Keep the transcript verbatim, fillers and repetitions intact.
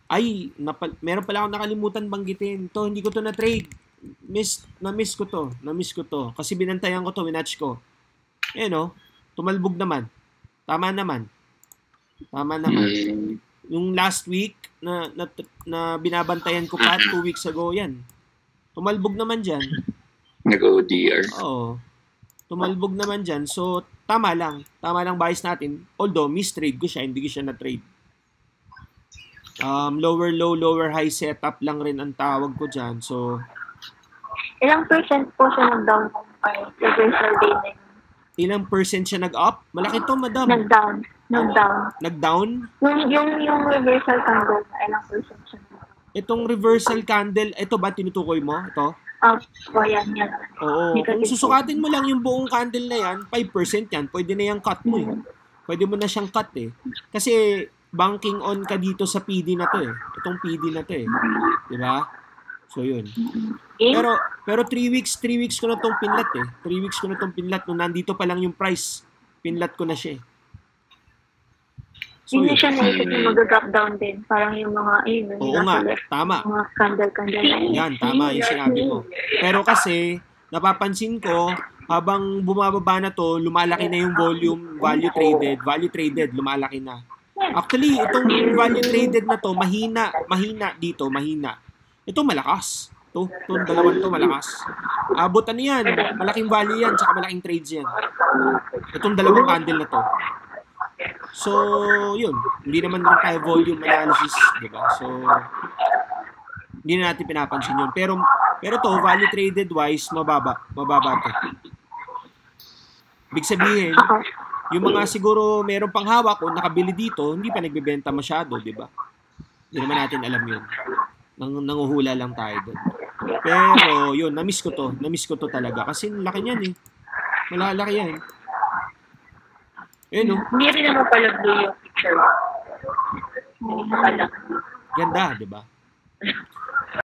Ay, napal meron pala akong nakalimutan banggitin. To, hindi ko to na-trade. Miss, na-miss ko to. Na-miss ko to. Kasi binantayan ko to, winatch ko. Eh no, tumalbog naman. Tama naman. Tama naman. Mm. Yung last week na, na, na binabantayan ko pa, two weeks ago yan. Tumalbog naman dyan. Nag-O D R. Oo. Tumalbog naman dyan. So, tama lang. Tama lang bias natin. Although, mistrade ko siya. Hindi ko siya na-trade. Um, lower low, lower high setup lang rin ang tawag ko dyan. So, Ilang percent po siya nag-down ay reversal day na yun? ilang percent siya nag-up? Malaki to, madam. Nag-down. Nag-down. Nag-down? Yung, yung, yung reversal candle na ilang percent siya nag-down? Itong reversal candle, ito ba tinutukoy mo? Ito? Ah, po yan, yan. Oo. Kung susukatin mo lang yung buong candle na yan, five percent yan. Pwede na yung cut mo eh. Pwede mo na siyang cut eh. Kasi banking on ka dito sa P D na to eh. Itong P D na to eh. Diba? So yun. Pero pero three weeks, three weeks ko na tong pinlat eh. three weeks ko na tong pinlat. Nung nandito pa lang yung price, pinlat ko na siya eh. So, hindi siya naisip yung mag-drop down din. Parang yung mga, ayun, yung Oo nga, tama. Mga candle-candle na yun. Yan, tama yung sinabi mo. Pero kasi, napapansin ko, habang bumababa na to, lumalaki na yung volume, value traded, value traded, lumalaki na. Actually, itong value traded na to, mahina, mahina dito, mahina. Ito malakas. Ito, itong dalawang to malakas. Abot ano yan, malaking value yan, tsaka malaking trades yan. Itong dalawang candle na to. So, yun. Hindi naman rin tayo volume analysis, di ba? So, hindi na natin pinapansin yun. Pero, pero to, value traded wise, mababa. Mababa to. Ibig sabihin, yung mga siguro meron pang hawak o nakabili dito, hindi pa nagbebenta masyado, di ba? Hindi naman natin alam yun. Nang, nanguhula lang tayo doon. Pero, yun, na-miss ko to. Na-miss ko to talaga. Kasi laki niyan eh. Malalaki yan. Eh, no? Hindi rin naman pala blue yung picture. Hindi pala. Ganda, di ba?